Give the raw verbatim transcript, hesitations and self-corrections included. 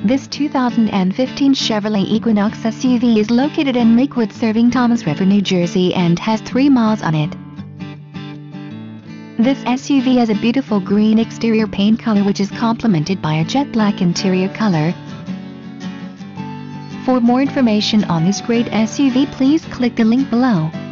This two thousand fifteen Chevrolet Equinox S U V is located in Lakewood, serving Toms River, New Jersey, and has three miles on it. This S U V has a beautiful green exterior paint color which is complemented by a jet black interior color. For more information on this great S U V, please click the link below.